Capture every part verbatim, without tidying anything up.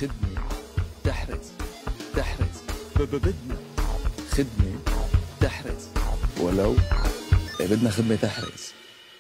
خدمة تحرز تحرز بدنا خدمة تحرز ولو بدنا خدمة تحرز.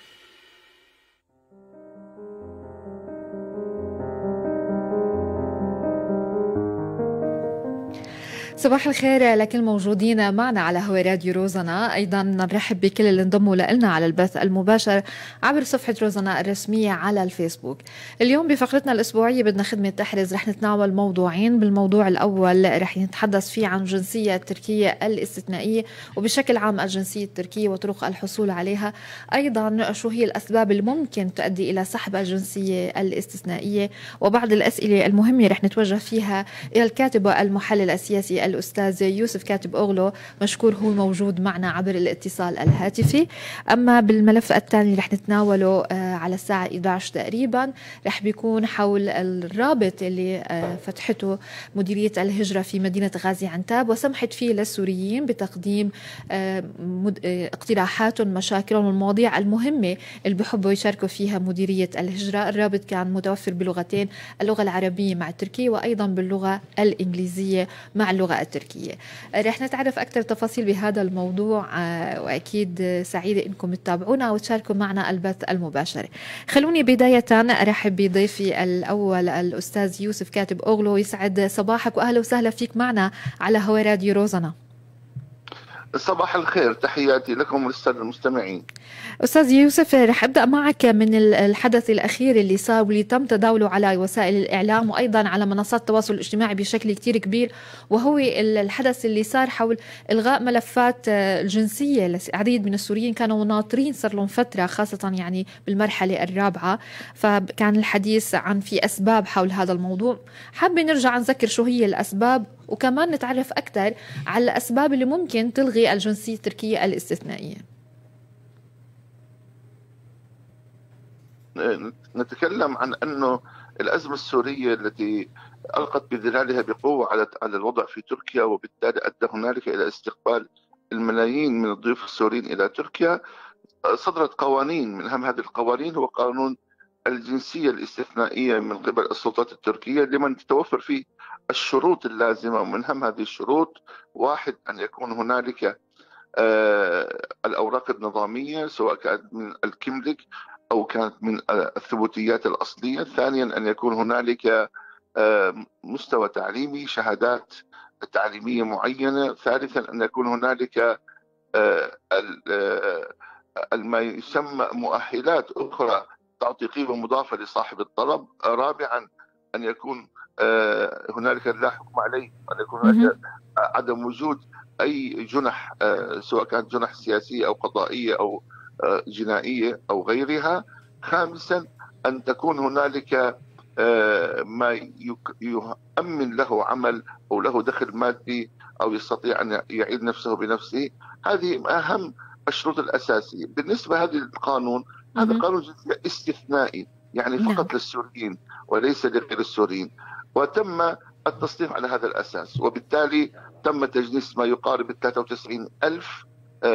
صباح الخير لكل موجودين معنا على هوا راديو روزنا. أيضا نرحب بكل اللي انضموا لنا على البث المباشر عبر صفحة روزنا الرسمية على الفيسبوك. اليوم بفقرتنا الأسبوعية بدنا خدمة تحرز رح نتناول موضوعين. بالموضوع الأول رح نتحدث فيه عن الجنسية التركية الاستثنائية وبشكل عام الجنسية التركية وطرق الحصول عليها، أيضا شو هي الأسباب اللي ممكن تؤدي إلى سحب الجنسية الاستثنائية، وبعض الأسئلة المهمة رح نتوجه فيها إلى الكاتب والمحلل السياسي الأستاذ يوسف كاتب أغلو، مشكور هو موجود معنا عبر الاتصال الهاتفي. أما بالملف الثاني رح نتناوله على الساعة إحدى عشر تقريبا، رح بيكون حول الرابط اللي فتحته مديرية الهجرة في مدينة غازي عنتاب وسمحت فيه للسوريين بتقديم اقتراحاتهم مشاكلهم والمواضيع المهمة اللي بحبوا يشاركوا فيها مديرية الهجرة. الرابط كان متوفر بلغتين، اللغة العربية مع التركية وأيضا باللغة الإنجليزية مع اللغة التركية. رح نتعرف أكثر تفاصيل بهذا الموضوع، وأكيد سعيدة إنكم تتابعونا وتشاركوا معنا البث المباشر. خلوني بداية أرحب بضيفي الأول الأستاذ يوسف كاتب أغلو. يسعد صباحك وأهلا وسهلا فيك معنا على هوا راديو روزنا. صباح الخير، تحياتي لكم وللسادة المستمعين. أستاذ يوسف، رح أبدأ معك من الحدث الأخير اللي صار واللي تم تداوله على وسائل الإعلام وأيضا على منصات التواصل الاجتماعي بشكل كتير كبير، وهو الحدث اللي صار حول إلغاء ملفات الجنسية لعديد من السوريين كانوا ناطرين صار لهم فترة، خاصة يعني بالمرحلة الرابعة. فكان الحديث عن في أسباب حول هذا الموضوع. حابة نرجع نذكر شو هي الأسباب وكمان نتعرف أكثر على الأسباب اللي ممكن تلغي الجنسية التركية الاستثنائية. نتكلم عن أنه الأزمة السورية التي ألقت بظلالها بقوة على على الوضع في تركيا، وبالتالي أدى هنالك إلى استقبال الملايين من الضيوف السوريين إلى تركيا، صدرت قوانين. من أهم هذه القوانين هو قانون الجنسية الاستثنائية من قبل السلطات التركية لمن تتوفر فيه الشروط اللازمة. ومن أهم هذه الشروط: واحد، أن يكون هنالك آه الأوراق النظامية سواء كانت من الكملك أو كانت من الثبوتيات الأصلية. ثانيا، أن يكون هنالك آه مستوى تعليمي، شهادات تعليمية معينة. ثالثا، أن يكون هنالك آه ما يسمى مؤهلات أخرى تعطي قيمة مضافة لصاحب الطلب. رابعا، أن يكون آه هنالك لا حكم عليه، أن يكون هنالك عدم وجود أي جنح آه سواء كانت جنح سياسية أو قضائية أو آه جنائية أو غيرها. خامسا، أن تكون هنالك آه ما يؤمن له عمل أو له دخل مادي أو يستطيع أن يعيد نفسه بنفسه. هذه أهم الشروط الأساسية. بالنسبة هذا القانون، هذا قانون جنسية استثنائي، يعني فقط نعم. للسوريين وليس لغير السوريين، وتم التصنيف على هذا الأساس، وبالتالي تم تجنيس ما يقارب ثلاثة وتسعين ألف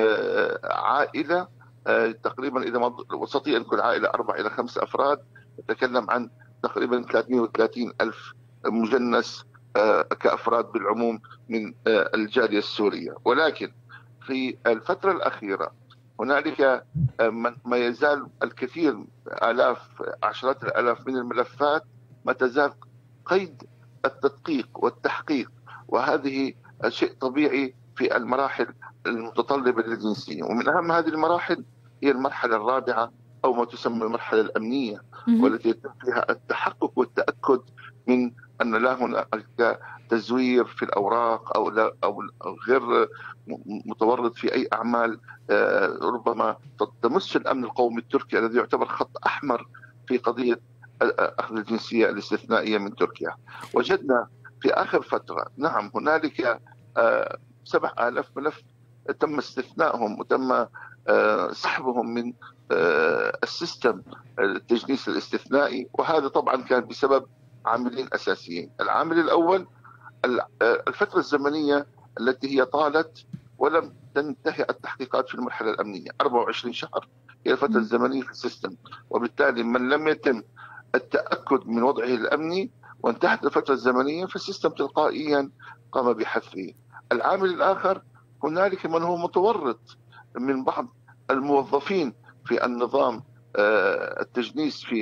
عائلة تقريبا. إذا ما وسطيا أن كل عائلة أربع إلى خمس أفراد، نتكلم عن تقريبا ثلاثمئة وثلاثين ألف مجنس كأفراد بالعموم من الجالية السورية. ولكن في الفترة الأخيرة هنالك ما يزال الكثير، آلاف عشرات الآلاف من الملفات ما تزال قيد التدقيق والتحقيق، وهذه شيء طبيعي في المراحل المتطلبة للجنسية. ومن أهم هذه المراحل هي المرحلة الرابعة أو ما تسمى المرحلة الأمنية، والتي يتم فيها التحقق والتأكد من أن لا هناك تزوير في الأوراق أو لا أو غير متورط في أي أعمال ربما تمس الأمن القومي التركي الذي يعتبر خط أحمر في قضية أخذ الجنسية الاستثنائية من تركيا. وجدنا في آخر فترة نعم هنالك سبع آلاف ملف تم استثنائهم وتم سحبهم من السيستم التجنيس الاستثنائي، وهذا طبعا كان بسبب عاملين أساسيين. العامل الأول الفترة الزمنية التي هي طالت ولم تنتهي التحقيقات في المرحلة الأمنية. أربعة وعشرين شهر هي الفترة الزمنية في السيستم، وبالتالي من لم يتم التأكد من وضعه الأمني وانتهت الفترة الزمنية فالسيستم تلقائيا قام بحذفه. العامل الآخر، هنالك من هو متورط من بعض الموظفين في النظام التجنيس في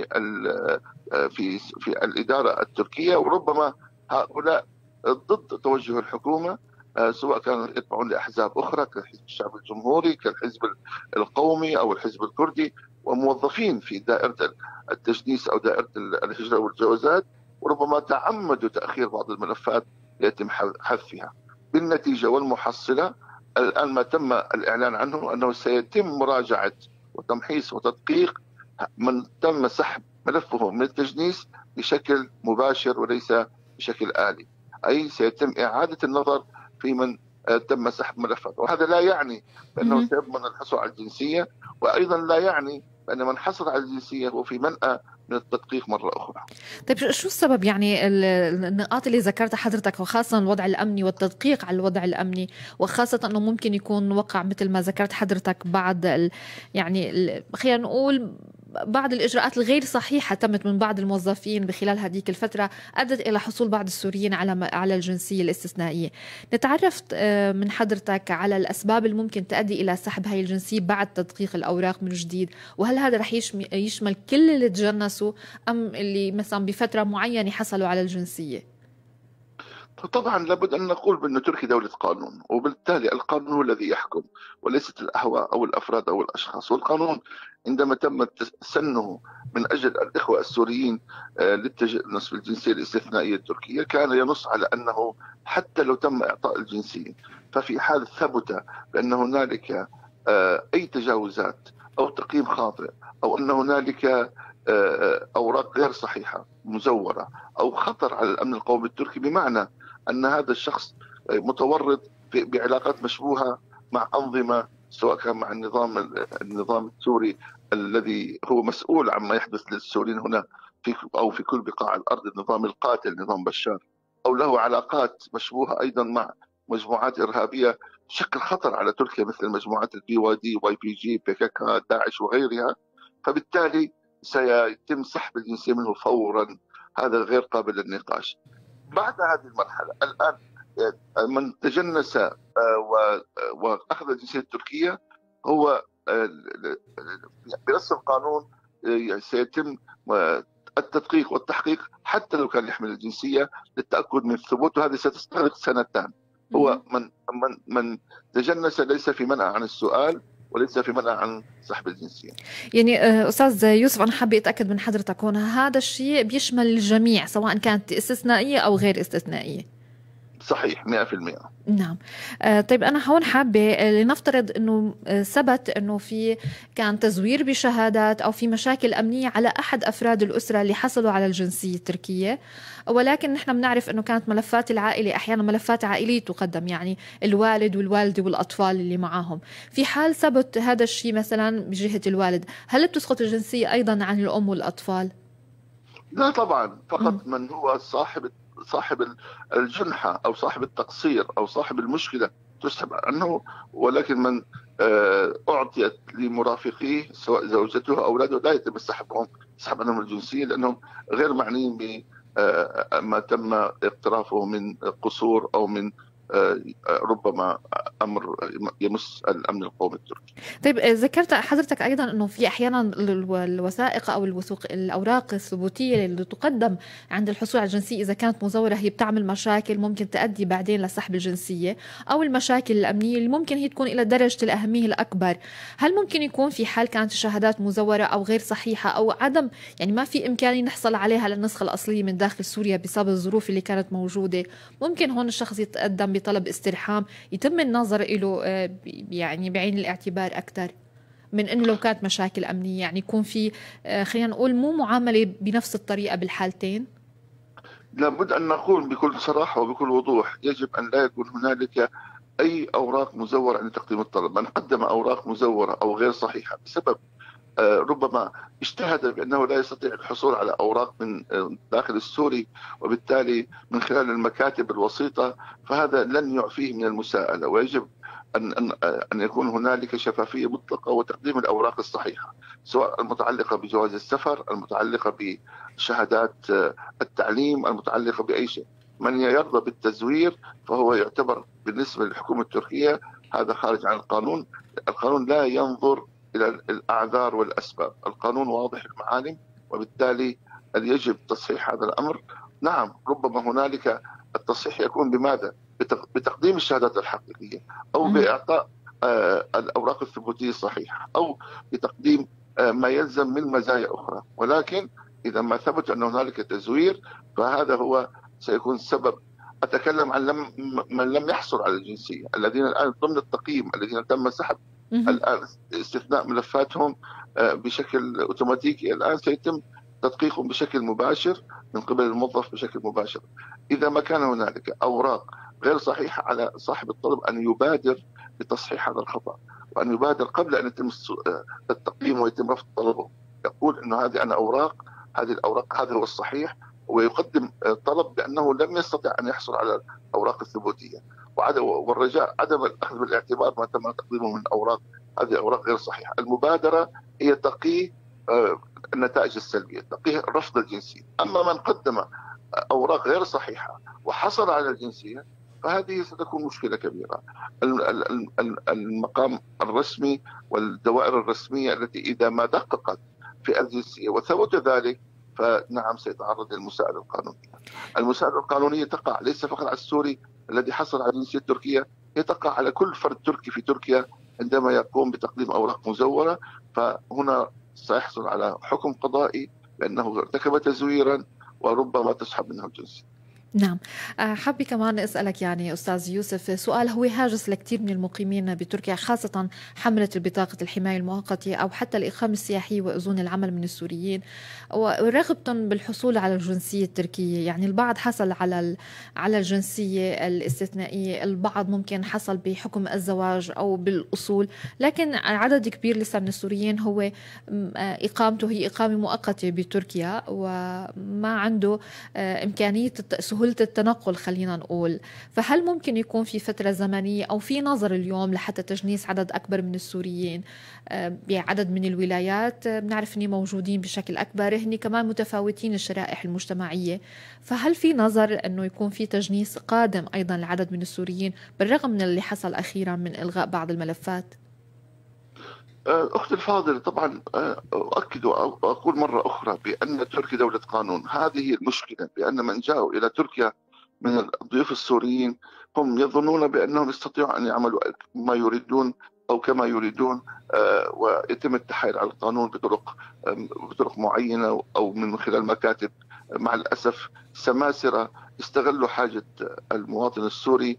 في في الإدارة التركية، وربما هؤلاء ضد توجه الحكومة، سواء كانوا يتبعون لأحزاب أخرى كالحزب الشعبي الجمهوري كالحزب القومي أو الحزب الكردي، وموظفين في دائرة التجنيس أو دائرة الهجرة والجوازات، وربما تعمدوا تأخير بعض الملفات يتم حذفها. بالنتيجة والمحصلة الآن ما تم الإعلان عنه أنه سيتم مراجعة وتمحيص وتدقيق من تم سحب ملفه من التجنيس بشكل مباشر وليس بشكل آلي، أي سيتم إعادة النظر في من تم سحب ملفاته. وهذا لا يعني بأنه سيضمن الحصول على الجنسية، وأيضا لا يعني بأن من حصل على الجنسية هو في منأى من التدقيق مرة أخرى. طيب شو السبب يعني النقاط اللي ذكرتها حضرتك، وخاصة الوضع الأمني والتدقيق على الوضع الأمني، وخاصة أنه ممكن يكون وقع مثل ما ذكرت حضرتك بعض ال يعني ال خلينا نقول بعض الإجراءات الغير صحيحة تمت من بعض الموظفين بخلال هذيك الفترة أدت إلى حصول بعض السوريين على على الجنسية الاستثنائية. نتعرف من حضرتك على الأسباب اللي ممكن تؤدي إلى سحب هاي الجنسية بعد تدقيق الأوراق من جديد، وهل هذا رح يشمل كل اللي تجنسوا أم اللي مثلا بفترة معينة حصلوا على الجنسية؟ طبعا لابد أن نقول بأن تركيا دولة قانون، وبالتالي القانون هو الذي يحكم وليست الأهواء أو الأفراد أو الأشخاص. والقانون عندما تم سنه من أجل الإخوة السوريين للتجنس في الجنسية الاستثنائية التركية كان ينص على أنه حتى لو تم إعطاء الجنسية ففي حال ثبت بأن هنالك أي تجاوزات أو تقييم خاطئ أو أن هنالك أوراق غير صحيحة مزورة أو خطر على الأمن القومي التركي، بمعنى أن هذا الشخص متورط بعلاقات مشبوهة مع أنظمة، سواء كان مع النظام النظام السوري الذي هو مسؤول عما يحدث للسوريين هنا في أو في كل بقاع الأرض، النظام القاتل نظام بشار، أو له علاقات مشبوهة أيضا مع مجموعات إرهابية تشكل خطر على تركيا مثل مجموعات البي واي دي واي بي جي بي كي كي داعش وغيرها. فبالتالي سيتم سحب الجنسية منه فورا، هذا غير قابل للنقاش. بعد هذه المرحلة الآن من تجنس وأخذ الجنسية التركية هو بنص القانون سيتم التدقيق والتحقيق حتى لو كان يحمل الجنسية للتأكد من الثبوت، وهذه ستستغرق سنتان. هو من من من تجنس ليس في منع عن السؤال وليس في منع عن سحب الجنسية. يعني أستاذ يوسف، أنا حابة أتأكد من حضرتك هون، هذا الشيء بيشمل الجميع سواء كانت استثنائية أو غير استثنائية؟ صحيح مئة بالمئة. نعم. آه طيب أنا هون حابة لنفترض أنه ثبت أنه في كان تزوير بشهادات أو في مشاكل أمنية على أحد أفراد الأسرة اللي حصلوا على الجنسية التركية، ولكن نحن بنعرف أنه كانت ملفات العائلة أحيانا ملفات عائلية تقدم، يعني الوالد والوالدة والأطفال اللي معاهم. في حال ثبت هذا الشيء مثلا بجهة الوالد، هل بتسقط الجنسية أيضا عن الأم والأطفال؟ لا طبعا، فقط م. من هو صاحب صاحب الجنحة أو صاحب التقصير أو صاحب المشكلة تسحب عنه، ولكن من أعطيت لمرافقيه سواء زوجته أو أولاده لا يتم سحبهم سحب عنهم الجنسية، لأنهم غير معنيين بما تم اقترافه من قصور أو من ربما أمر يمس الأمن القومي التركي. طيب ذكرت حضرتك أيضا أنه في أحيانا الوثائق أو الوثوق الأوراق الثبوتية اللي تقدم عند الحصول على الجنسية إذا كانت مزورة هي بتعمل مشاكل ممكن تؤدي بعدين لسحب الجنسية، أو المشاكل الأمنية اللي ممكن هي تكون إلى درجة الأهمية الأكبر. هل ممكن يكون في حال كانت الشهادات مزورة أو غير صحيحة أو عدم يعني ما في إمكانية نحصل عليها للنسخة الأصلية من داخل سوريا بسبب الظروف اللي كانت موجودة، ممكن هون الشخص يتقدم بطلب استرحام يتم النظر له يعني بعين الاعتبار أكثر من إنه لو كانت مشاكل أمنية، يعني يكون في خلينا نقول مو معاملة بنفس الطريقة بالحالتين؟ لابد أن نقول بكل صراحة وبكل وضوح يجب أن لا يكون هنالك أي أوراق مزورة عند تقديم الطلب. من قدم أوراق مزورة أو غير صحيحة بسبب ربما اجتهد بأنه لا يستطيع الحصول على أوراق من داخل السوري وبالتالي من خلال المكاتب الوسيطة، فهذا لن يعفيه من المساءلة، ويجب أن أن أن يكون هنالك شفافية مطلقة وتقديم الأوراق الصحيحة، سواء المتعلقة بجواز السفر، المتعلقة بشهادات التعليم، المتعلقة بأي شيء. من يرضى بالتزوير فهو يعتبر بالنسبة للحكومة التركية هذا خارج عن القانون. القانون لا ينظر إلى الأعذار والأسباب، القانون واضح المعالم، وبالتالي يجب تصحيح هذا الأمر. نعم، ربما هنالك التصحيح يكون بماذا؟ بتقديم الشهادات الحقيقية، أو بإعطاء الأوراق الثبوتية الصحيحة، أو بتقديم ما يلزم من مزايا أخرى. ولكن إذا ما ثبت أن هنالك تزوير فهذا هو سيكون سبب. أتكلم عن لم من لم يحصل على الجنسية، الذين الآن ضمن التقييم، الذين تم سحب الآن استثناء ملفاتهم بشكل أوتوماتيكي، الآن سيتم تدقيقهم بشكل مباشر من قبل الموظف بشكل مباشر. إذا ما كان هنالك أوراق غير صحيحة على صاحب الطلب أن يبادر بتصحيح هذا الخطأ، وأن يبادر قبل أن يتم التقييم ويتم رفض طلبه. يقول إنه هذه أنا أوراق، هذه الأوراق، هذا هو الصحيح، ويقدم طلب بأنه لم يستطع أن يحصل على الأوراق الثبوتية، والرجاء عدم الأخذ بالاعتبار ما تم تقديمه من أوراق، هذه أوراق غير صحيحة. المبادرة هي تقي النتائج السلبية، تقي رفض الجنسية. أما من قدم أوراق غير صحيحة وحصل على الجنسية فهذه ستكون مشكلة كبيرة. المقام الرسمي والدوائر الرسمية التي إذا ما دققت في الجنسية وثبت ذلك فنعم سيتعرض للمساءلة القانونية. المساءلة القانونية تقع ليس فقط على السوري الذي حصل على الجنسية التركية، هي تقع على كل فرد تركي في تركيا عندما يقوم بتقديم أوراق مزورة، فهنا سيحصل على حكم قضائي بأنه ارتكب تزويرا وربما تسحب منه الجنسية. نعم، حابة كمان أسألك يعني أستاذ يوسف سؤال هو هاجس لكثير من المقيمين بتركيا، خاصة حملة البطاقة الحماية المؤقتة أو حتى الإقامة السياحية وأذون العمل من السوريين، ورغبتهم بالحصول على الجنسية التركية. يعني البعض حصل على على الجنسية الاستثنائية، البعض ممكن حصل بحكم الزواج أو بالأصول، لكن عدد كبير لسه من السوريين هو إقامته هي إقامة مؤقتة بتركيا وما عنده إمكانية سهولة التنقل خلينا نقول. فهل ممكن يكون في فترة زمنية أو في نظر اليوم لحتى تجنيس عدد أكبر من السوريين بعدد من الولايات؟ بنعرف أنهم موجودين بشكل أكبر، هن كمان متفاوتين الشرائح المجتمعية، فهل في نظر أنه يكون في تجنيس قادم أيضا لعدد من السوريين بالرغم من اللي حصل أخيرا من إلغاء بعض الملفات؟ أختي الفاضلة، طبعا أؤكد وأقول مرة أخرى بأن تركيا دولة قانون. هذه المشكلة، بأن من جاءوا إلى تركيا من الضيوف السوريين هم يظنون بأنهم يستطيعوا أن يعملوا ما يريدون أو كما يريدون، ويتم التحايل على القانون بطرق بطرق معينة أو من خلال مكاتب. مع الأسف سماسرة استغلوا حاجة المواطن السوري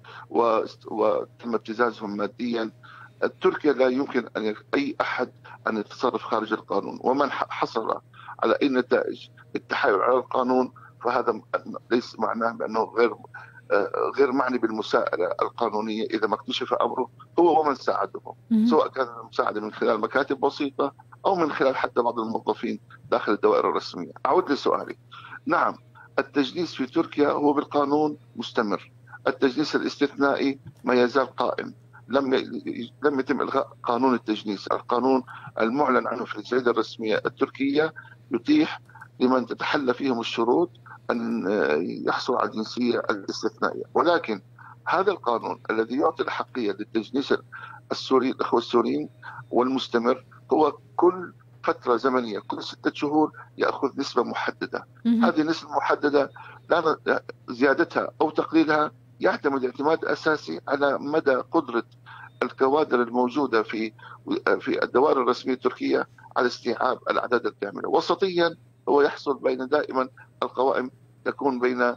وتم ابتزازهم ماديا. تركيا لا يمكن أن أي أحد أن يتصرف خارج القانون، ومن حصل على أي نتائج التحايل على القانون فهذا ليس معناه بأنه غير غير معني بالمساءلة القانونية إذا ما اكتشف أمره هو ومن ساعده، سواء كان المساعدة من خلال مكاتب بسيطة أو من خلال حتى بعض الموظفين داخل الدوائر الرسمية. أعود لسؤالي. نعم، التجنيس في تركيا هو بالقانون مستمر، التجنيس الاستثنائي ما يزال قائم، لم لم يتم إلغاء قانون التجنيس. القانون المعلن عنه في الجريدة الرسمية التركية يتيح لمن تتحلى فيهم الشروط أن يحصل على الجنسية الاستثنائية، ولكن هذا القانون الذي يعطي الحقية للتجنيس السوري الأخوة السوريين والمستمر هو كل فترة زمنية كل ستة شهور يأخذ نسبة محددة. هذه النسبة المحددة لا زيادتها أو تقليلها يعتمد اعتماد أساسي على مدى قدرة الكوادر الموجودة في في الدوائر الرسمية التركية على استيعاب الأعداد الكاملة. وسطيا هو يحصل بين دائما القوائم تكون بين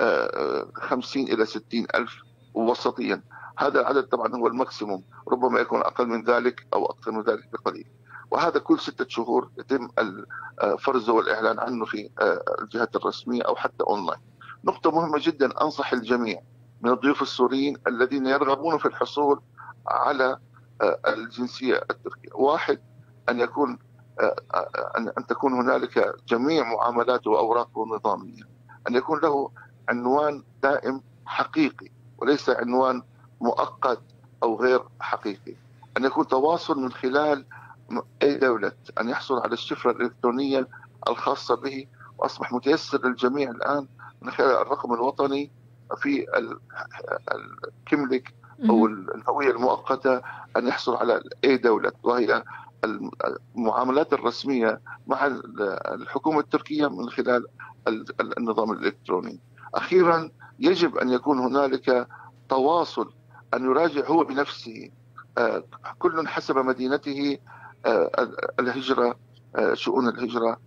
خمسين إلى ستين ألف وسطيا. هذا العدد طبعا هو الماكسيموم، ربما يكون أقل من ذلك أو أكثر من ذلك بقليل، وهذا كل ستة شهور يتم فرزه والإعلان عنه في الجهات الرسمية أو حتى أونلاين. نقطة مهمة جدا أنصح الجميع من الضيوف السوريين الذين يرغبون في الحصول على الجنسية التركية: واحد، أن يكون أن تكون هنالك جميع معاملاته وأوراقه نظامية، أن يكون له عنوان دائم حقيقي وليس عنوان مؤقت أو غير حقيقي، أن يكون تواصل من خلال أي دولة أن يحصل على الشفرة الإلكترونية الخاصة به، وأصبح متيسر للجميع الآن من خلال الرقم الوطني في الكملك أو الهوية المؤقتة أن يحصل على أي دولة، وهي المعاملات الرسمية مع الحكومة التركية من خلال النظام الإلكتروني. أخيرا يجب أن يكون هنالك تواصل، أن يراجع هو بنفسه كل حسب مدينته الهجرة، شؤون الهجرة،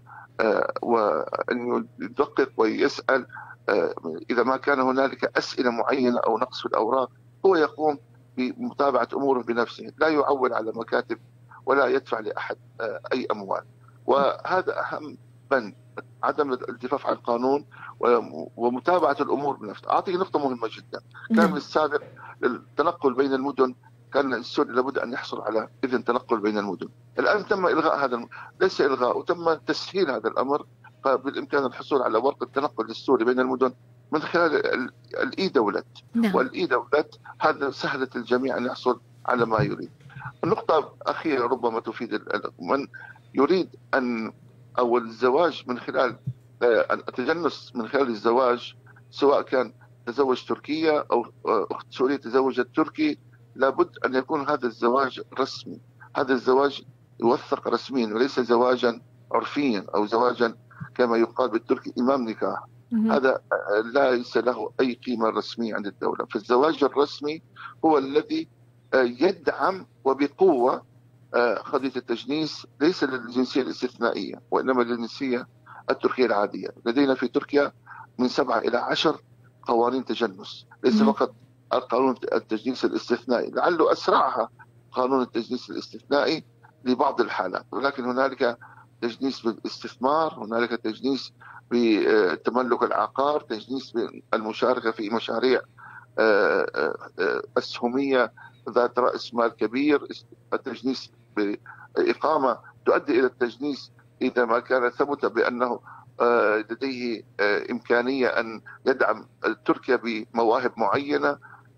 وأن يدقق ويسأل إذا ما كان هنالك أسئلة معينة أو نقص في الأوراق هو يقوم بمتابعة أموره بنفسه، لا يعول على مكاتب ولا يدفع لأحد أي أموال. وهذا أهم بند، عدم الالتفاف على القانون ومتابعة الأمور بنفسه. أعطيك نقطة مهمة جدا. كان من السابق التنقل بين المدن كان السوري لابد أن يحصل على إذن تنقل بين المدن. الآن تم إلغاء هذا، ليس إلغاء، وتم تسهيل هذا الأمر، فبالإمكان الحصول على ورقة التنقل للسوري بين المدن من خلال الإي دولت. نعم. والإي دولت هذا سهلت الجميع أن يحصل على ما يريد. النقطة أخيرة ربما تفيد من يريد أن أو الزواج من خلال التجنس من خلال الزواج، سواء كان تزوج تركية أو أخت سورية تزوجت تركي، لابد أن يكون هذا الزواج رسمي، هذا الزواج يوثق رسميا وليس زواجا عرفيا أو زواجا كما يقال بالتركي إمام نكاح. هذا ليس له أي قيمة رسمية عند الدولة. فالزواج الرسمي هو الذي يدعم وبقوة قضية التجنيس، ليس للجنسية الاستثنائية وإنما للجنسية التركية العادية. لدينا في تركيا من سبعة إلى عشر قوانين تجنس، ليس فقط القانون التجنيس الاستثنائي، لعله أسرعها قانون التجنيس الاستثنائي لبعض الحالات، ولكن هنالك تجنيس بالاستثمار، هنالك تجنيس بتملك العقار، تجنيس بالمشاركة في مشاريع أسهمية ذات رأس مال كبير، التجنيس بإقامة تؤدي إلى التجنيس إذا ما كان ثبت بأنه لديه إمكانية أن يدعم تركيا بمواهب معينة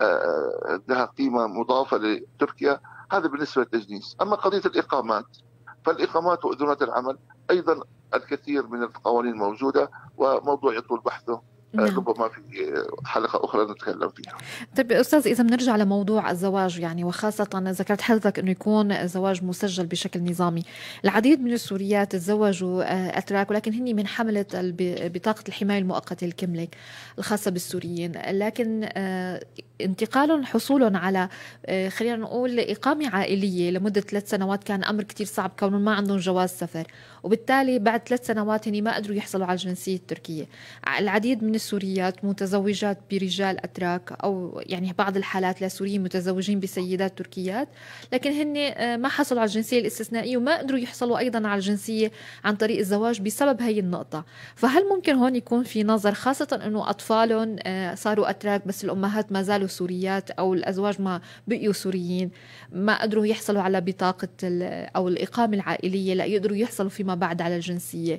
لها قيمة مضافة لتركيا. هذا بالنسبة للتجنيس. أما قضية الإقامات فالإقامات وأذونات العمل أيضا الكثير من القوانين موجودة، وموضوع يطول بحثه، نعم. ربما في حلقة أخرى نتكلم فيها. طيب أستاذ، إذا بنرجع لموضوع الزواج يعني، وخاصة ذكرت حضرتك أنه يكون زواج مسجل بشكل نظامي، العديد من السوريات تزوجوا أتراك ولكن هني من حملة بطاقة الحماية المؤقتة الكملك الخاصة بالسوريين، لكن انتقالهم حصولهم على خلينا نقول إقامة عائلية لمدة ثلاث سنوات كان أمر كتير صعب كونهم ما عندهم جواز سفر، وبالتالي بعد ثلاث سنوات هني ما قدروا يحصلوا على الجنسية التركية. العديد من السوريات متزوجات برجال أتراك، أو يعني بعض الحالات لسوريين متزوجين بسيدات تركيات، لكن هن ما حصلوا على الجنسية الاستثنائية وما قدروا يحصلوا أيضا على الجنسية عن طريق الزواج بسبب هي النقطة. فهل ممكن هون يكون في نظر، خاصة أنه أطفالهم صاروا أتراك بس الأمهات ما زالوا سوريات، أو الأزواج ما بقيوا سوريين، ما قدروا يحصلوا على بطاقة أو الإقامة العائلية لا يقدروا يحصلوا فيما بعد على الجنسية؟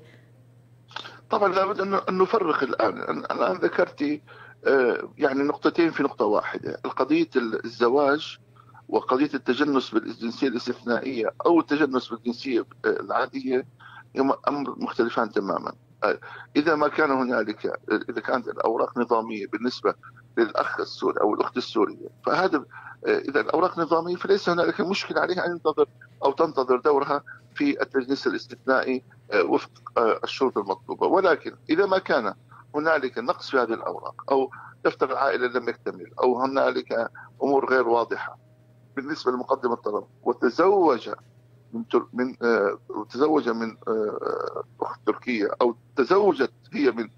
طبعا لابد أن نفرق الآن. الآن ذكرتي يعني نقطتين في نقطة واحدة، قضية الزواج وقضية التجنس بالجنسية الاستثنائية أو التجنس بالجنسية العادية أمر مختلفان تماما. إذا ما كان هنالك، إذا كانت الأوراق نظامية بالنسبة للأخ السوري أو الأخت السورية، فهذا إذا الأوراق نظامية فليس هنالك مشكلة عليها أن تنتظر أو تنتظر دورها في التجنيس الاستثنائي وفق الشروط المطلوبة. ولكن إذا ما كان هنالك نقص في هذه الأوراق أو دفتر العائلة لم يكتمل أو هنالك أمور غير واضحة بالنسبة لمقدم الطلب، وتزوج من تر... من آه... تزوج من آه... أخت تركية أو تزوجت هي من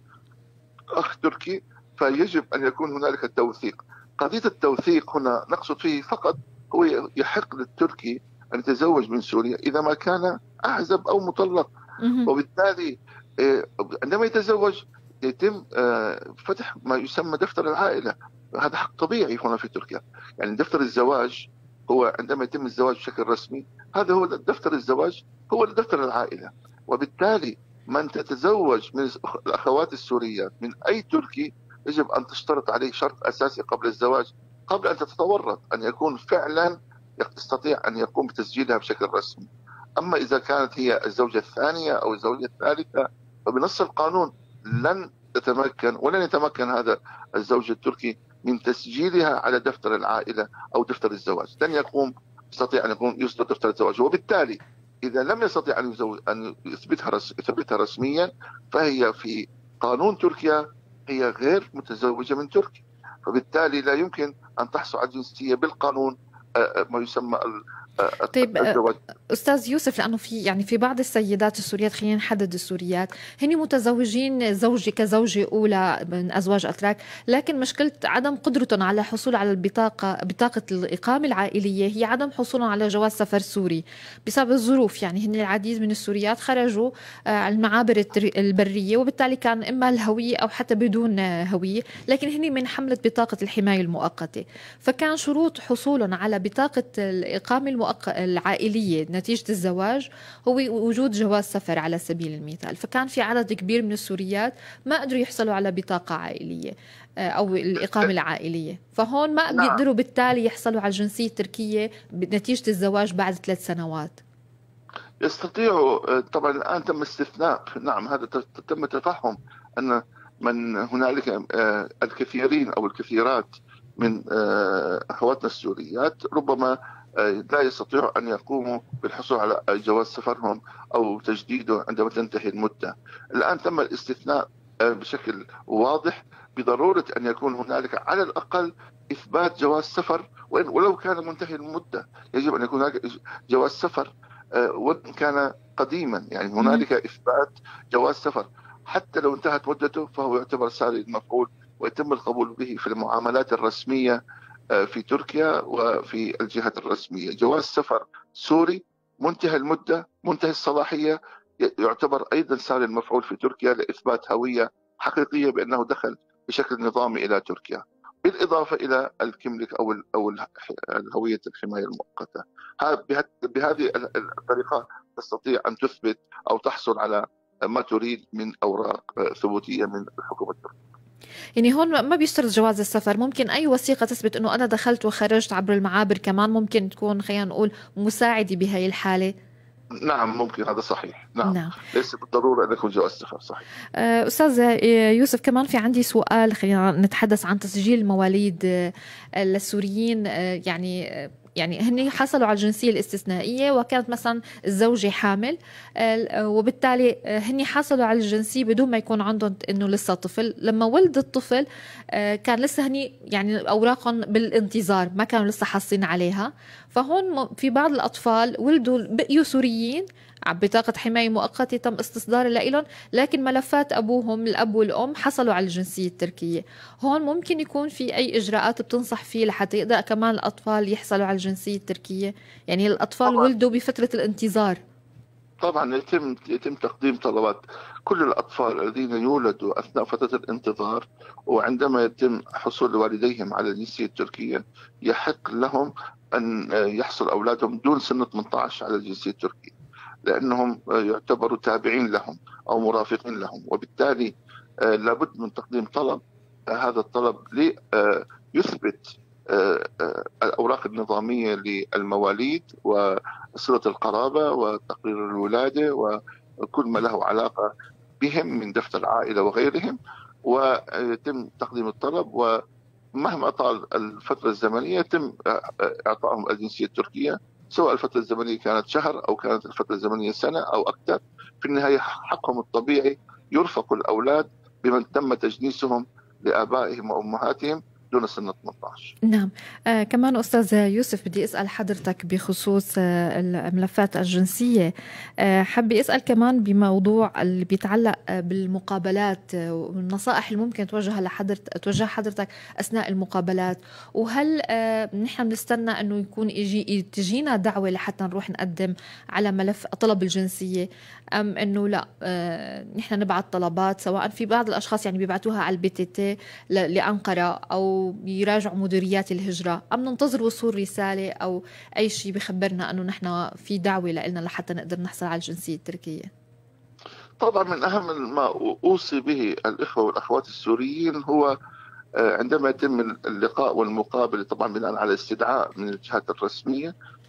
أخ تركي، فيجب أن يكون هنالك التوثيق. قضية التوثيق هنا نقصد فيه فقط هو يحق للتركي أن يتزوج من سوريا إذا ما كان أعزب أو مطلق، وبالتالي آه... عندما يتزوج يتم آه... فتح ما يسمى دفتر العائلة. هذا حق طبيعي هنا في تركيا. يعني دفتر الزواج هو عندما يتم الزواج بشكل رسمي، هذا هو دفتر الزواج، هو دفتر العائلة. وبالتالي من تتزوج من الأخوات السوريات من أي تركي يجب أن تشترط عليه شرط أساسي قبل الزواج، قبل أن تتورط، أن يكون فعلا يستطيع أن يقوم بتسجيلها بشكل رسمي. أما إذا كانت هي الزوجة الثانية أو الزوجة الثالثة فبنص القانون لن تتمكن ولن يتمكن هذا الزوج التركي من تسجيلها على دفتر العائلة أو دفتر الزواج، لن يقوم يستطيع أن يقوم يصدر دفتر الزواج. وبالتالي إذا لم يستطيع أن أن يثبتها يثبتها رسميا فهي في قانون تركيا هي غير متزوجة من تركي، فبالتالي لا يمكن أن تحصل على الجنسية بالقانون ما يسمى طيب الزواج. استاذ يوسف، لانه في يعني في بعض السيدات السوريات، خلينا نحدد السوريات، هن متزوجين زوجي كزوجة اولى من ازواج اتراك، لكن مشكله عدم قدرتهم على الحصول على البطاقه بطاقه الاقامه العائليه هي عدم حصولهم على جواز سفر سوري بسبب الظروف. يعني هن العديد من السوريات خرجوا على المعابر البريه، وبالتالي كان اما الهويه او حتى بدون هويه، لكن هن من حمله بطاقه الحمايه المؤقته، فكان شروط حصولهم على بطاقه الاقامه المؤقته العائلية نتيجة الزواج هو وجود جواز سفر على سبيل المثال. فكان في عدد كبير من السوريات ما قدروا يحصلوا على بطاقة عائلية أو الإقامة العائلية، فهون ما نعم. بيقدروا بالتالي يحصلوا على الجنسية التركية نتيجة الزواج بعد ثلاث سنوات. يستطيعوا طبعا الآن تم استثناء، نعم هذا تم تفهم أن من هنالك الكثيرين أو الكثيرات من أخواتنا السوريات ربما لا يستطيعوا أن يقوموا بالحصول على جواز سفرهم أو تجديده عندما تنتهي المدة. الآن تم الاستثناء بشكل واضح بضرورة أن يكون هنالك على الأقل إثبات جواز سفر، ولو كان منتهي المدة يجب أن يكون هناك جواز سفر وإن كان قديما، يعني هنالك إثبات جواز سفر حتى لو انتهت مدته فهو يعتبر ساري المفعول ويتم القبول به في المعاملات الرسمية في تركيا وفي الجهات الرسمية. جواز سفر سوري منتهى المدة منتهى الصلاحية يعتبر أيضا ساري المفعول في تركيا لإثبات هوية حقيقية بأنه دخل بشكل نظامي إلى تركيا، بالإضافة إلى الكملك أو أو الهوية الحماية المؤقتة. بهذه الطريقة تستطيع أن تثبت أو تحصل على ما تريد من أوراق ثبوتية من الحكومة التركية. يعني هون ما بيشترط جواز السفر، ممكن أي وثيقة تثبت أنه أنا دخلت وخرجت عبر المعابر كمان ممكن تكون خلينا نقول مساعدة بهاي الحالة. نعم ممكن، هذا صحيح. نعم, نعم. ليس بالضرورة أن يكون جواز سفر. صحيح. أستاذ يوسف، كمان في عندي سؤال، خلينا نتحدث عن تسجيل المواليد للسوريين. يعني يعني هن حصلوا على الجنسية الاستثنائية وكانت مثلا الزوجة حامل، وبالتالي هن حصلوا على الجنسية بدون ما يكون عندهم إنه لسه طفل. لما ولد الطفل كان لسه هني يعني أوراقهم بالانتظار ما كانوا لسه حاصلين عليها، فهون في بعض الأطفال ولدوا بقيوا سوريين بطاقة حماية مؤقتة تم استصدارها لهم، لكن ملفات أبوهم الأب والأم حصلوا على الجنسية التركية. هون ممكن يكون في أي إجراءات بتنصح فيه لحتى يقدر كمان الأطفال يحصلوا على الجنسية التركية؟ يعني الأطفال طبعا. ولدوا بفترة الانتظار. طبعا يتم يتم تقديم طلبات كل الأطفال الذين يولدوا أثناء فترة الانتظار، وعندما يتم حصول والديهم على الجنسية التركية يحق لهم أن يحصل أولادهم دون سن ثمانية عشر على الجنسية التركية، لأنهم يعتبروا تابعين لهم أو مرافقين لهم، وبالتالي لابد من تقديم طلب. هذا الطلب ليثبت الأوراق النظامية للمواليد وصلة القرابة وتقرير الولادة وكل ما له علاقة بهم من دفتر العائلة وغيرهم، ويتم تقديم الطلب، ومهما طال الفترة الزمنية يتم إعطائهم الجنسية التركية، سواء الفترة الزمنية كانت شهر أو كانت الفترة الزمنية سنة أو أكثر. في النهاية حقهم الطبيعي يرفق الأولاد بمن تم تجنيسهم لآبائهم وأمهاتهم دون سنة ثمانية عشر. نعم. آه كمان أستاذ يوسف بدي أسأل حضرتك بخصوص آه الملفات الجنسية. آه حبي أسأل كمان بموضوع اللي بيتعلق آه بالمقابلات آه والنصائح اللي ممكن توجهها لحضرتك توجه حضرتك أثناء المقابلات، وهل آه نحن بنستنى أنه يكون يجي تجينا دعوة لحتى نروح نقدم على ملف طلب الجنسية، أم أنه لا آه نحن نبعث طلبات، سواء في بعض الأشخاص يعني بيبعتوها على البي تي تي لأنقرة أو بيراجعوا مديريات الهجرة، أم ننتظر وصول رسالة أو أي شيء بخبرنا أنه نحن في دعوة لنا لحتى نقدر نحصل على الجنسية التركية؟ طبعا من أهم ما أوصي به الإخوة والأخوات السوريين هو عندما يتم اللقاء والمقابلة، طبعا بناء على استدعاء من الجهات الرسمية، هو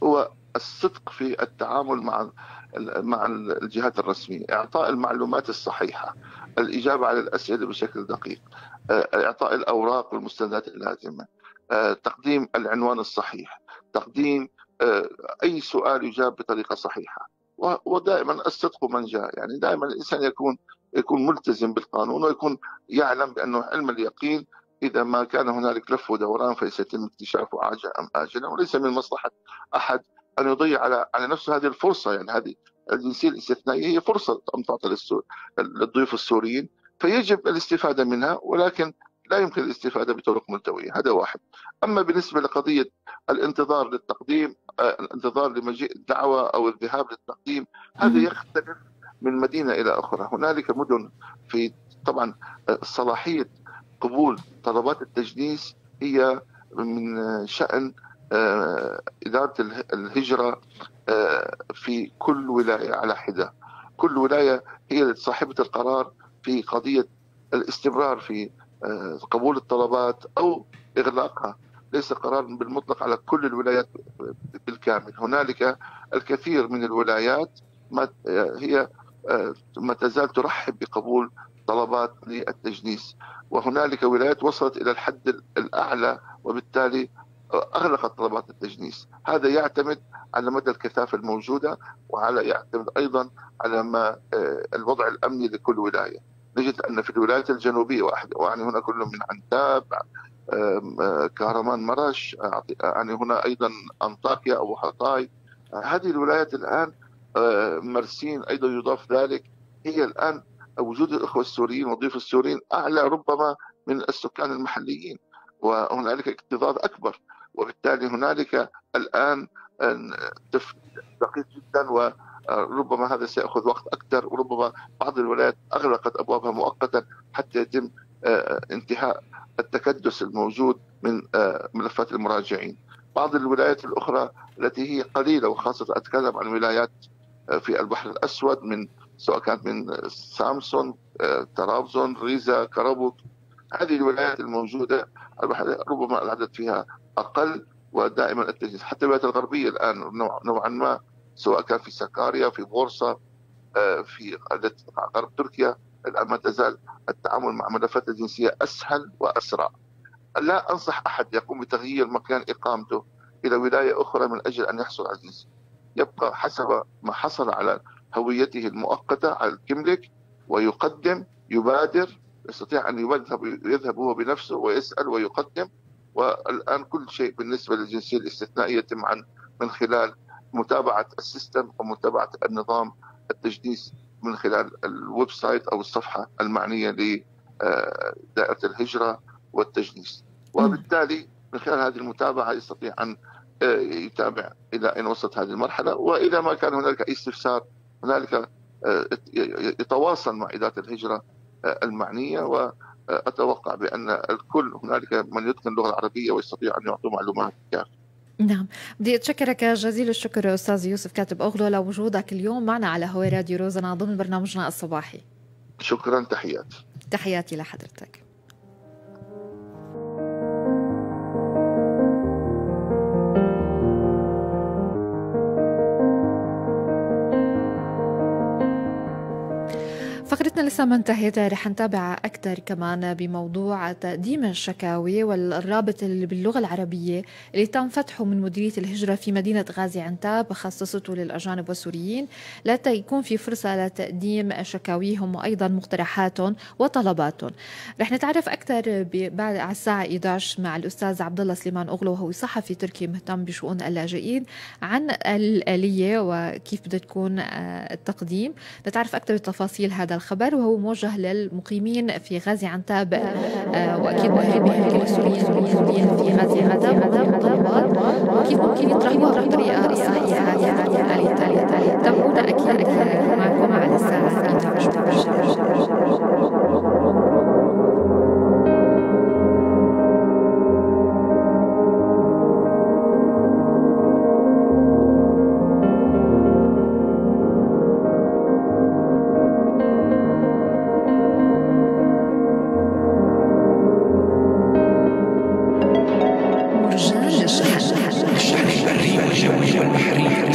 الصدق في التعامل مع مع الجهات الرسمية، إعطاء المعلومات الصحيحة، الإجابة على الأسئلة بشكل دقيق، إعطاء الأوراق والمستندات اللازمة، تقديم العنوان الصحيح، تقديم أي سؤال يجاب بطريقة صحيحة. ودائما الصدق من جاء، يعني دائما الإنسان يكون يكون ملتزم بالقانون، ويكون يعلم بأنه علم اليقين إذا ما كان هنالك لف ودوران فسيتم اكتشافه عاجلا أم آجلا، وليس من مصلحة أحد أن يضيع على على نفسه هذه الفرصة. يعني هذه الجنسية الاستثنائية هي فرصة أن تعطى للضيوف السوريين، فيجب الاستفادة منها، ولكن لا يمكن الاستفادة بطرق ملتوية. هذا واحد. أما بالنسبة لقضية الانتظار للتقديم، الانتظار لمجيء الدعوة أو الذهاب للتقديم، هذا يختلف من مدينة إلى أخرى. هنالك مدن في طبعا صلاحية قبول طلبات التجنيس هي من شأن إدارة الهجرة في كل ولاية على حدة. كل ولاية هي صاحبة القرار في قضية الاستمرار في قبول الطلبات أو إغلاقها، ليس قرار بالمطلق على كل الولايات بالكامل. هنالك الكثير من الولايات ما هي ما تزال ترحب بقبول طلبات للتجنيس، وهنالك ولايات وصلت إلى الحد الأعلى وبالتالي أغلقت طلبات التجنيس. هذا يعتمد على مدى الكثافة الموجودة، وعلى يعتمد أيضا على ما الوضع الأمني لكل ولاية. نجد أن في الولايات الجنوبية واحد، يعني هنا كل من عنتاب، كهرمان مرش، يعني هنا أيضا أنطاكيا أو حطاي، هذه الولايات الآن مرسين أيضا يضاف ذلك، هي الآن وجود الأخوة السوريين والضيوف السوريين أعلى ربما من السكان المحليين، وهنالك اكتظاظ أكبر، وبالتالي هنالك الآن دقيق جدا، وربما هذا سيأخذ وقت أكثر، وربما بعض الولايات أغلقت أبوابها مؤقتا حتى يتم انتهاء التكدس الموجود من ملفات المراجعين. بعض الولايات الأخرى التي هي قليلة، وخاصة أتكلم عن ولايات في البحر الأسود، من سواء كانت من سامسون، طرابزون، ريزا، كربوك، هذه الولايات الموجودة ربما العدد فيها أقل، ودائما التجهيز. حتى الولايات الغربية الآن نوعا ما، سواء كان في سكاريا، في بورصة، في غرب تركيا، الآن ما تزال التعامل مع ملفات الجنسية أسهل وأسرع. لا أنصح أحد يقوم بتغيير مكان إقامته إلى ولاية أخرى من أجل أن يحصل على الجنسية، يبقى حسب ما حصل على هويته المؤقتة على الكملك، ويقدم، يبادر، يستطيع أن يذهب يذهب هو بنفسه ويسأل ويقدم. والآن كل شيء بالنسبة للجنسية الاستثنائية يتم عن من خلال متابعة السيستم ومتابعة النظام التجنيس من خلال الويب سايت أو الصفحة المعنية لدائرة الهجرة والتجنيس، وبالتالي من خلال هذه المتابعة يستطيع أن يتابع إلى أين وصلت هذه المرحلة، وإذا ما كان هنالك أي استفسار هنالك يتواصل مع إدارة الهجرة المعنية. وأتوقع بأن الكل هنالك من يتقن اللغة العربية ويستطيع أن يعطوا معلومات كافية. نعم، بدي أتشكرك جزيل الشكر أستاذ يوسف كاتب أغلو لوجودك اليوم معنا على هواء راديو روزنا ضمن برنامجنا الصباحي. شكرا، تحياتي. تحياتي لحضرتك. فقرتنا لسه ما انتهت، رح نتابع أكثر كمان بموضوع تقديم الشكاوي والرابط اللي باللغة العربية اللي تم فتحه من مديرية الهجرة في مدينة غازي عنتاب، خصصته للأجانب والسوريين لتا يكون في فرصة لتقديم شكاويهم وأيضا مقترحاتهم وطلباتهم. رح نتعرف أكثر بعد على الساعة إحدى عشر مع الأستاذ عبد الله سليمان أغلو، وهو صحفي تركي مهتم بشؤون اللاجئين، عن الآلية وكيف بدها تكون التقديم. نتعرف أكثر تفاصيل هذا الخبر، وهو موجه للمقيمين في غازي عنتاب، واكيد مهم بهم كل السوريين الموجودين في غازي عنتاب طلبات وكيف ممكن يطرحوها بالطريقه الصحيحه يعني التاليه. تابعونا اكيد معكم على الساعه إحدى عشر. الشحن البري والجوي والبحري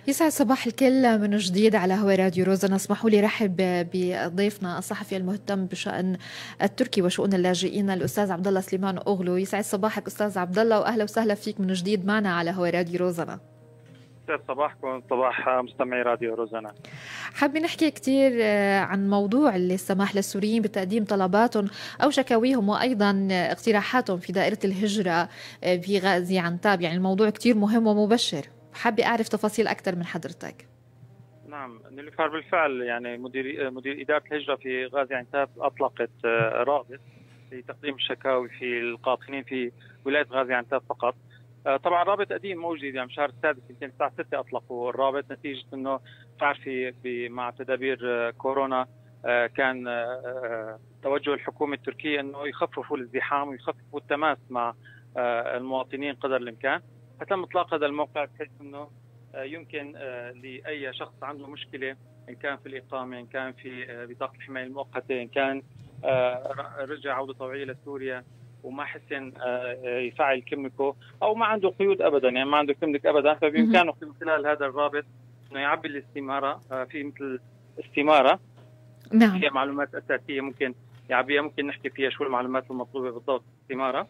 يسعد صباح الكل من جديد على هوا راديو روزانا. اسمحوا لي رحب بضيفنا الصحفي المهتم بشأن التركي وشؤون اللاجئين الأستاذ عبد الله سليمان أوغلو. يسعد صباحك أستاذ عبد الله، وأهلا وسهلا فيك من جديد معنا على هوا راديو روزانا. يسعد صباحكم، صباح مستمعي راديو روزانا. حابين نحكي كثير عن موضوع السماح للسوريين بتقديم طلباتهم أو شكاويهم وأيضا اقتراحاتهم في دائرة الهجرة في غازي عنتاب. يعني الموضوع كثير مهم ومبشر، حابة أعرف تفاصيل أكثر من حضرتك. نعم نيلوفر، بالفعل يعني مدير مدير إدارة الهجرة في غازي عنتاب أطلقت رابط لتقديم الشكاوي في القاطنين في ولاية غازي عنتاب فقط. طبعا رابط قديم موجود، يعني مشهر السادس يمكن الساعة ستة أطلقوا الرابط نتيجة أنه تعرفي مع تدابير كورونا كان توجه الحكومة التركية أنه يخففوا الازدحام ويخففوا التماس مع المواطنين قدر الإمكان، فتم إطلاق هذا الموقع بحيث أنه يمكن لأي شخص عنده مشكلة إن كان في الإقامة، إن كان في بطاقة الحماية المؤقتة، إن كان رجع عودة طوعية لسوريا وما حسن يفعل كملكه أو ما عنده قيود أبدا، يعني ما عنده كملك أبدا، فبإمكانه من خلال هذا الرابط أنه يعبي الاستمارة في مثل استمارة نعم. فيها معلومات أساسية ممكن يعبيها، ممكن نحكي فيها شو المعلومات المطلوبة بالضبط استمارة.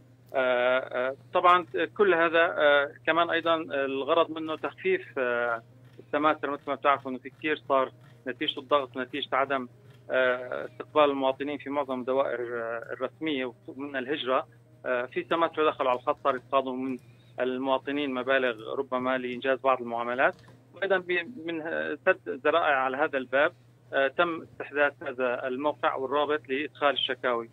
طبعا كل هذا كمان أيضا الغرض منه تخفيف السماسرة. مثل ما بتعرفوا أنه في كثير صار نتيجة الضغط، نتيجة عدم استقبال المواطنين في معظم الدوائر الرسمية ومن الهجرة، في سماسرة دخلوا على الخط صار يتقاضوا من المواطنين مبالغ ربما لإنجاز بعض المعاملات. وأيضا من سد ذرائع على هذا الباب تم استحداث هذا الموقع والرابط لإدخال الشكاوي.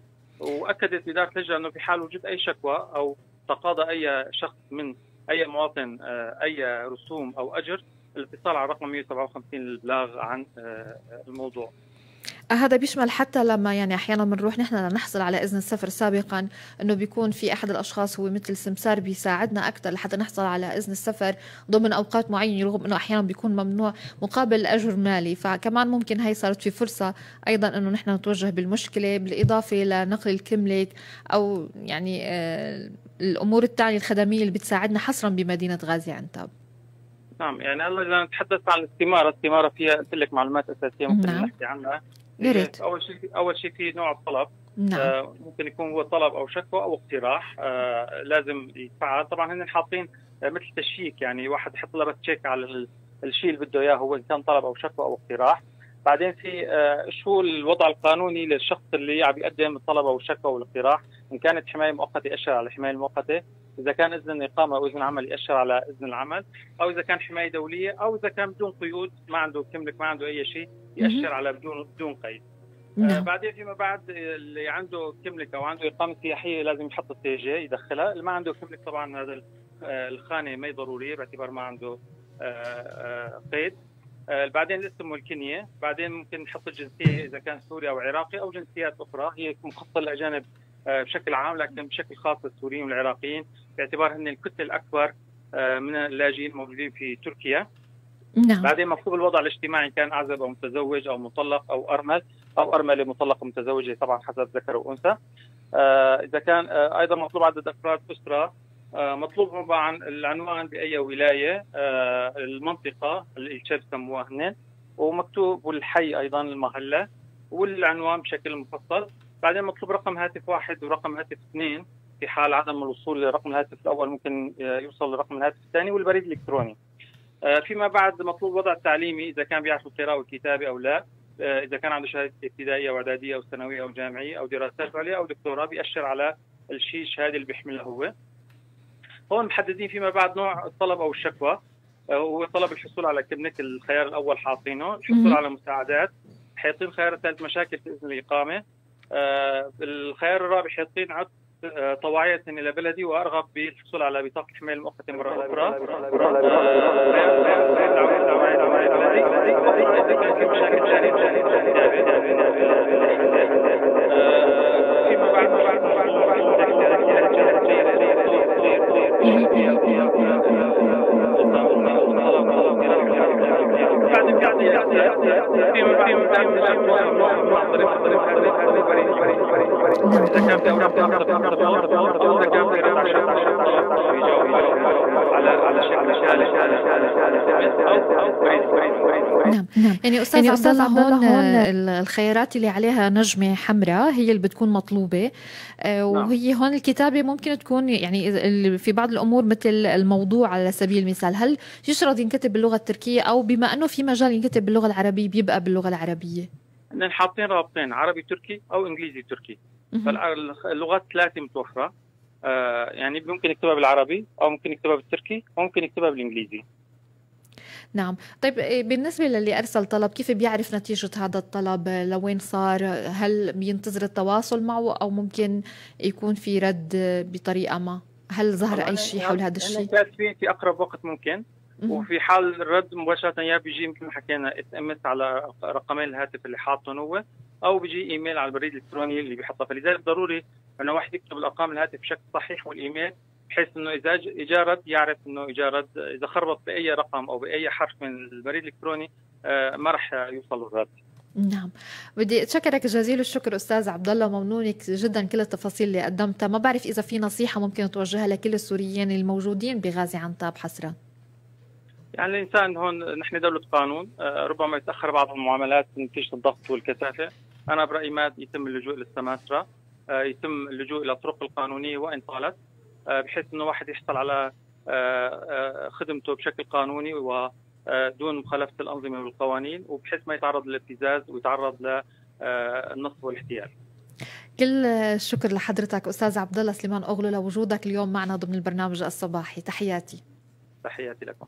وأكدت إدارة الهجرة أنه في حال وجود أي شكوى أو تقاضى أي شخص من أي مواطن أي رسوم أو أجر، الاتصال على رقم مئة وسبعة وخمسين للإبلاغ عن الموضوع. هذا بيشمل حتى لما يعني احيانا بنروح نحن نحصل على اذن السفر سابقا، انه بيكون في احد الاشخاص هو مثل سمسار بيساعدنا اكثر لحتى نحصل على اذن السفر ضمن اوقات معينه، رغم انه احيانا بيكون ممنوع مقابل اجر مالي. فكمان ممكن هي صارت في فرصه ايضا انه نحن نتوجه بالمشكله، بالاضافه لنقل الكملك او يعني آه الامور التانية الخدميه اللي بتساعدنا حصرا بمدينه غازي عنتاب. نعم، يعني هلا اذا نتحدث عن الاستماره، الاستماره فيها قلت لك معلومات اساسيه ممكن نعم. نحكي عنها. ياريت. اول شيء اول شيء في نوع الطلب. نعم. آه ممكن يكون هو طلب او شكوى او اقتراح آه لازم يتفعل. طبعا هن حاطين آه مثل تشيك، يعني واحد يحط له بس تشيك على الشيء اللي بده اياه هو ان كان طلب او شكوى او اقتراح. بعدين في آه شو الوضع القانوني للشخص اللي عم يقدم الطلب او الشكوى او الاقتراح. ان كانت حمايه مؤقته يأشر على الحمايه المؤقته، اذا كان اذن اقامه او اذن عمل يأشر على اذن العمل، او اذا كان حمايه دوليه، او اذا كان بدون قيود ما عنده كملك ما عنده اي شيء يأشر على بدون بدون قيد. آه بعدين فيما بعد اللي عنده كملك او عنده اقامه سياحيه لازم يحط السي جي يدخلها، اللي ما عنده كملك طبعا هذا آه الخانه ما هي ضروريه باعتبار ما عنده آه آه قيد. آه بعدين الاسم والكنيه، بعدين ممكن نحط الجنسيه اذا كان سوري او عراقي او جنسيات اخرى هي مخصصه للاجانب آه بشكل عام، لكن بشكل خاص السوريين والعراقيين باعتبار هن الكتله الاكبر آه من اللاجئين الموجودين في تركيا. نعم. بعدين مطلوب الوضع الاجتماعي، كان اعزب او متزوج او مطلق او ارمل او ارمله مطلقه متزوجه طبعا حسب ذكر وانثى. آه اذا كان آه ايضا مطلوب عدد افراد اسره، آه مطلوب طبعا العنوان باي ولايه، آه المنطقه اللي بسموها هن، ومكتوب والحي ايضا المحله والعنوان بشكل مفصل. بعدين مطلوب رقم هاتف واحد ورقم هاتف اثنين، في حال عدم الوصول لرقم الهاتف الاول ممكن يوصل لرقم الهاتف الثاني، والبريد الالكتروني. فيما بعد مطلوب الوضع التعليمي، اذا كان بيعرف القراءه والكتابه او لا، اذا كان عنده شهاده ابتدائيه او اعداديه او ثانويه او جامعيه او دراسات عليا او دكتوراه بيأشر على الشيء الشهاده اللي بيحملها هو. هون محددين فيما بعد نوع الطلب او الشكوى، هو طلب الحصول على كملك، الخيار الاول حاطينه، الحصول على مساعدات، حاطين خيار الثالث مشاكل في اذن الاقامه، الخيار الرابع حاطين عقد طوعية إلى بلدي وأرغب بالحصول على بطاقة الحماية المؤقتة مرة أخرى. فيما بعد على على شكل نعم نعم يعني استاذ يعني استاذ عبد الله هون الخيارات اللي عليها نجمه حمراء هي اللي بتكون مطلوبه، وهي هون الكتابه ممكن تكون يعني في بعض الامور مثل الموضوع على سبيل المثال، هل يشرط ينكتب باللغه التركيه او بما انه في مجال ينكتب باللغه العربيه بيبقى باللغه العربيه؟ نحن حاطين رابطين عربي تركي او انجليزي تركي، فاللغات ثلاثه متوفره، آه يعني ممكن يكتبها بالعربي او ممكن يكتبها بالتركي او ممكن يكتبها بالانجليزي. نعم. طيب بالنسبة للي أرسل طلب كيف بيعرف نتيجة هذا الطلب لوين صار؟ هل بينتظر التواصل معه أو ممكن يكون في رد بطريقة ما؟ هل ظهر أي شيء حول هذا الشيء؟ في في أقرب وقت ممكن، وفي حال الرد مباشرة يا بيجي مثل ما حكينا اس ام اس على رقمين الهاتف اللي حاطهم هو، أو بيجي إيميل على البريد الإلكتروني اللي بيحطه، فلذلك ضروري إنه واحد يكتب الأرقام الهاتف بشكل صحيح والإيميل، بحيث انه اذا اجى رد يعرف انه اجى رد، اذا خربط باي رقم او باي حرف من البريد الالكتروني آه ما راح يوصل الرد. نعم. بدي اتشكرك جزيل الشكر استاذ عبد الله، ممنونك جدا كل التفاصيل اللي قدمتها. ما بعرف اذا في نصيحه ممكن توجهها لكل السوريين الموجودين بغازي عنتاب حسرا. يعني الانسان هون نحن دوله قانون، آه ربما يتاخر بعض المعاملات نتيجه الضغط والكثافه، انا برايي ما يتم اللجوء للسماسره، آه يتم اللجوء الى الطرق القانونيه وان طالت، بحيث انه واحد يحصل على خدمته بشكل قانوني ودون مخالفه الانظمه والقوانين، وبحيث ما يتعرض للابتزاز ويتعرض للنصب والاحتيال. كل الشكر لحضرتك استاذ عبد الله سليمان أغلو لوجودك اليوم معنا ضمن البرنامج الصباحي. تحياتي. تحياتي لكم.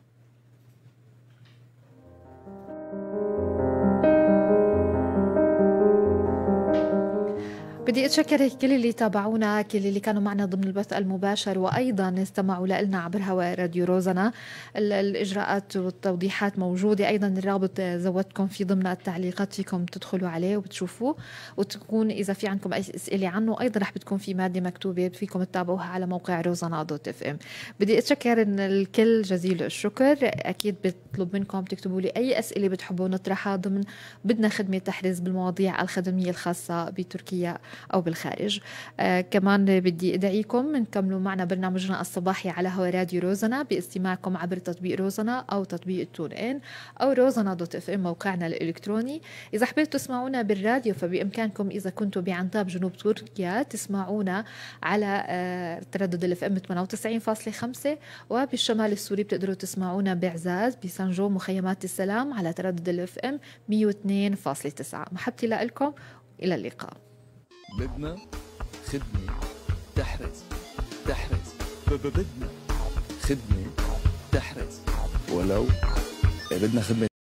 بدي أتشكر كل اللي تابعونا، كل اللي كانوا معنا ضمن البث المباشر وأيضا استمعوا لنا عبر هواء راديو روزانا. الإجراءات والتوضيحات موجودة، أيضا الرابط زودتكم في ضمن التعليقات، فيكم تدخلوا عليه وبتشوفوه، وتكون إذا في عندكم أي أسئلة عنه أيضا رح بتكون في مادة مكتوبة فيكم تتابعوها على موقع روزانا دوت اف ام. بدي أتشكر إن الكل جزيل الشكر. أكيد بطلب منكم تكتبوا لي أي أسئلة بتحبوا نطرحها ضمن بدنا خدمة تحرز بالمواضيع الخدمية الخاصة بتركيا أو بالخارج. آه كمان بدي أدعيكم نكملوا معنا برنامجنا الصباحي على هوا راديو روزانا باستماعكم عبر تطبيق روزانا أو تطبيق التون إن أو روزانا دوت اف ام موقعنا الإلكتروني. إذا حبيتوا تسمعونا بالراديو فبإمكانكم إذا كنتوا بعنتاب جنوب تركيا تسمعونا على آه تردد الاف ام ثمانية وتسعين فاصلة خمسة، وبالشمال السوري بتقدروا تسمعونا بعزاز بسانجو مخيمات السلام على تردد الاف ام مية واثنين فاصلة تسعة. محبتي لكم، إلى اللقاء. بدنا خدمة تحرز تحرز بدنا خدمة تحرز ولو بدنا خدمة